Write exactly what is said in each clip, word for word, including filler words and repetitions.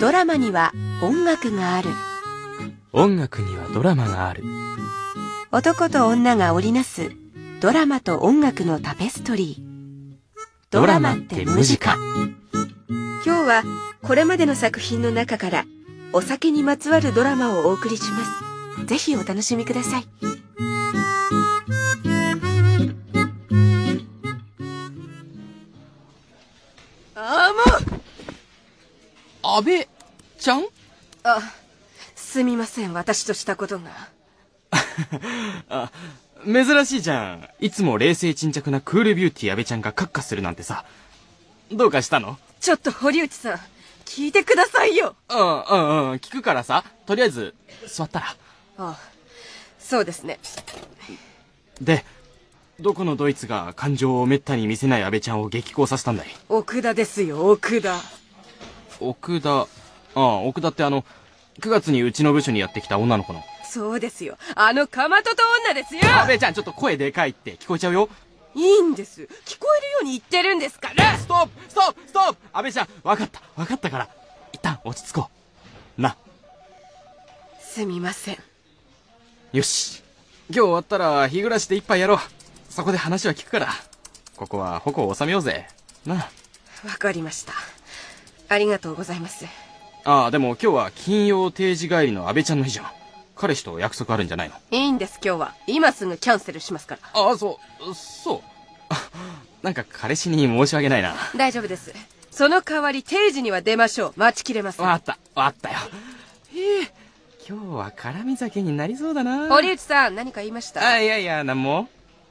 ドラマには音楽がある。 音楽にはドラマがある。 男と女が織りなすドラマと音楽のタペストリー。 ドラマってムジカ。 今日はこれまでの作品の中からお酒にまつわるドラマをお送りします。ぜひお楽しみください。ああ、もう阿部ちゃん？ あ、すみません、私としたことが。 あ、珍しいじゃん。いつも冷静沈着なクールビューティー阿部ちゃんがカッカするなんてさ。どうかしたの？ ちょっと堀内さん、聞いてくださいよ。 うんうんうん、聞くからさ。とりあえず座ったら。ああ、そうですね。 で、どこのドイツが感情をめったに見せない阿部ちゃんを激高させたんだい？ 奥田ですよ、奥田。 奥田。ああ、奥田ってあのくがつにうちの部署にやってきた女の子の。 そうですよ、あのかまとと女ですよ。 阿部ちゃん、ちょっと声でかいって聞こえちゃうよ。 いいんです、聞こえるように言ってるんですから。 ストップストップストップ。阿部ちゃん、分かった分かったから、一旦落ち着こうな。 すみません。 よし、今日終わったら日暮らしで一杯やろう。そこで話は聞くから。ここは矛を収めようぜな。 わかりました、ありがとうございます。 ああ、でも今日は金曜定時帰りの阿部ちゃんの日じゃん。彼氏と約束あるんじゃないの？ いいんです、今日は今すぐキャンセルしますから。 ああ、そうそうなんか彼氏に申し訳ないな。 大丈夫です、その代わり定時には出ましょう。待ちきれません。 わかったわかったよ。へえ、今日は絡み酒になりそうだな。 堀内さん、何か言いました？ あ、いやいや、なんも。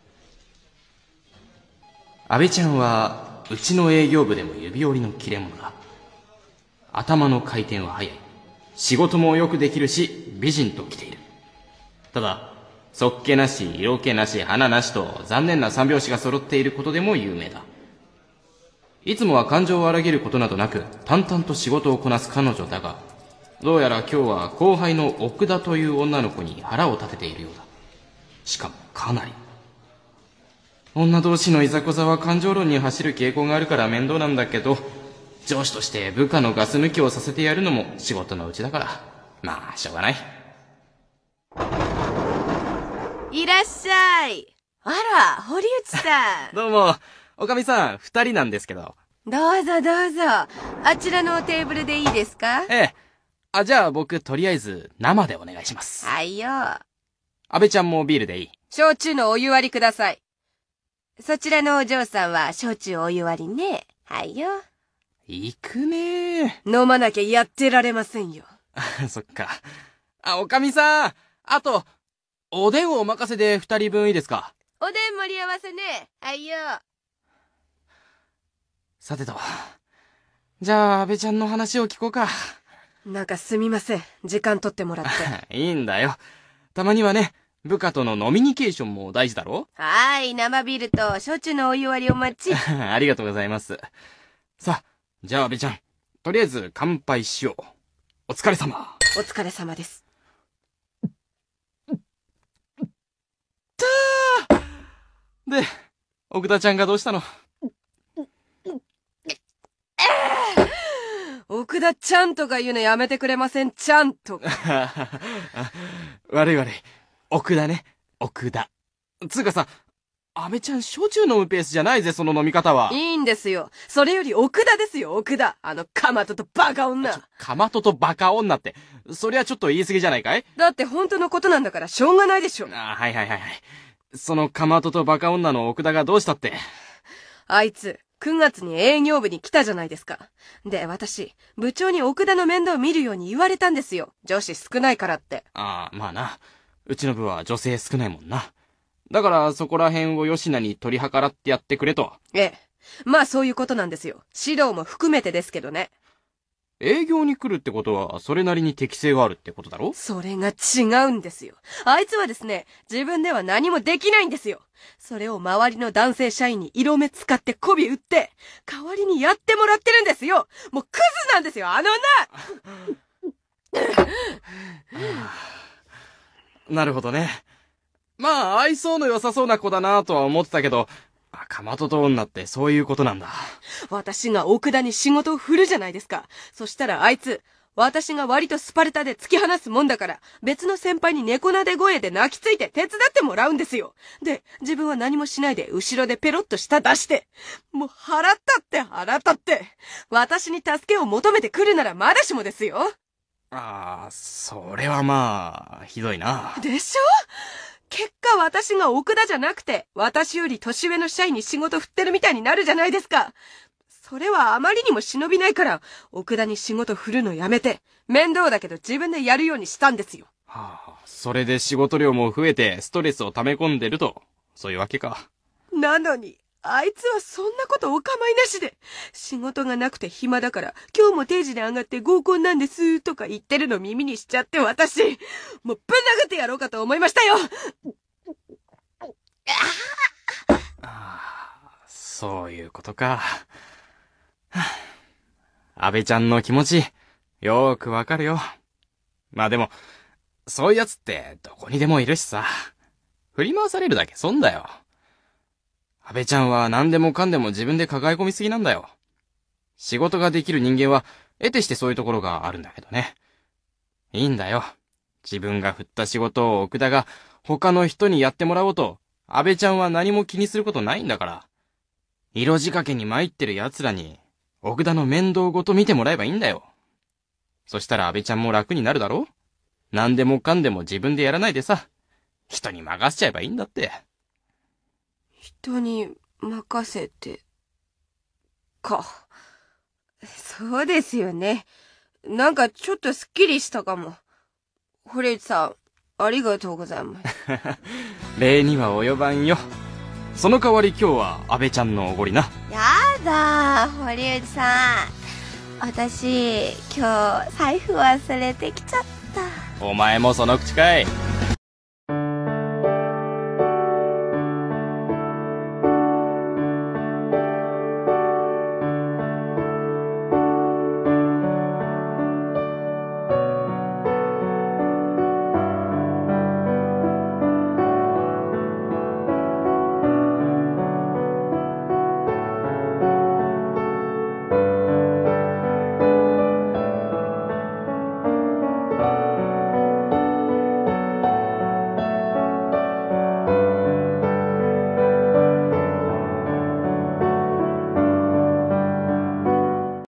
阿部ちゃんはうちの営業部でも指折りの切れ者だ。頭の回転は速い。仕事もよくできるし、美人と来ている。ただ、そっけなし、色気なし、花なしと残念な三拍子が揃っていることでも有名だ。いつもは感情を荒げることなどなく、淡々と仕事をこなす彼女だが、どうやら今日は後輩の奥田という女の子に腹を立てているようだ。しかもかなり。女同士のいざこざは感情論に走る傾向があるから面倒なんだけど、上司として部下のガス抜きをさせてやるのも仕事のうちだから、まあしょうがない。 いらっしゃい。あら、堀内さん。 どうも、おかみさん、二人なんですけど。 どうぞどうぞ。あちらのテーブルでいいですか？ ええ。あ、じゃあ僕とりあえず生でお願いします。 はいよ。 阿部ちゃんもビールでいい？ 焼酎のお湯割りください。そちらのお嬢さんは焼酎お湯割りね。はいよ。 行くねー。飲まなきゃやってられませんよ。 そっか。あ、おかみさん、あと、おでんをお任せで二人分いいですか？ おでん盛り合わせね。はいよ。 さてと。じゃあ、阿部ちゃんの話を聞こうか。 なんかすみません。時間取ってもらって。 いいんだよ。たまにはね、部下とのノミニケーションも大事だろ？ はーい、生ビールと焼酎のお湯割りお待ち。 ありがとうございます。さあ、じゃあ阿部ちゃん、とりあえず乾杯しよう。お疲れ様。 お疲れ様です。 たーで、奥田ちゃんがどうしたの？ 奥田ちゃんとか言うのやめてくれません？ちゃんとか。 悪い悪い。奥田ね。奥田。つうかさ、阿部ちゃん焼酎飲むペースじゃないぜ、その飲み方は。 いいんですよ。それより奥田ですよ、奥田。あのかまととバカ女。 かまととバカ女って、そりゃちょっと言い過ぎじゃないかい？ だって本当のことなんだからしょうがないでしょ。 ああ、はいはいはいはい。そのかまととバカ女の奥田がどうしたって？ あいつ、くがつに営業部に来たじゃないですか。で、私、部長に奥田の面倒を見るように言われたんですよ。女子少ないからって。 ああ、まあな。うちの部は女性少ないもんな。だからそこら辺を吉名に取り計らってやってくれと。 ええ。まあそういうことなんですよ。指導も含めてですけどね。 営業に来るってことは、それなりに適性があるってことだろ？ それが違うんですよ。あいつはですね、自分では何もできないんですよ。それを周りの男性社員に色目使って媚び売って、代わりにやってもらってるんですよ。もうクズなんですよ、あの女なるほどね。まあ、愛想の良さそうな子だなとは思ってたけど、かまとと女ってそういうことなんだ。 私が奥田に仕事を振るじゃないですか。そしたらあいつ、 私が割とスパルタで突き放すもんだから、別の先輩に猫なで声で泣きついて手伝ってもらうんですよ。で、自分は何もしないで後ろでペロッと舌出して、もう腹立って腹立って、私に助けを求めてくるならまだしもですよ。 ああ、それはまあ、ひどいな。 でしょ？結果私が奥田じゃなくて、私より年上の社員に仕事振ってるみたいになるじゃないですか。それはあまりにも忍びないから、奥田に仕事振るのやめて、面倒だけど自分でやるようにしたんですよ。 はあ、それで仕事量も増えてストレスを溜め込んでると、そういうわけか。 なのに、あいつはそんなことお構いなしで、仕事がなくて暇だから、今日も定時で上がって合コンなんです、とか言ってるの耳にしちゃって私、もうぶん殴ってやろうかと思いましたよ。 ああ、そういうことか。安倍ちゃんの気持ち、よーくわかるよ。まあでも、そういうやつってどこにでもいるしさ。振り回されるだけ損だよ。安倍ちゃんは何でもかんでも自分で抱え込みすぎなんだよ。仕事ができる人間は、得てしてそういうところがあるんだけどね。いいんだよ。自分が振った仕事を奥田が他の人にやってもらおうと、安倍ちゃんは何も気にすることないんだから。色仕掛けに参ってる奴らに、奥田の面倒ごと見てもらえばいいんだよ。そしたら安倍ちゃんも楽になるだろ？何でもかんでも自分でやらないでさ、人に任せちゃえばいいんだって。 人に任せて、か。そうですよね。なんかちょっとスッキリしたかも。堀内さん、ありがとうございます。 礼には及ばんよ。その代わり今日は安倍ちゃんのおごりな。 やだー、堀内さん。私、今日財布忘れてきちゃった。 お前もその口かい。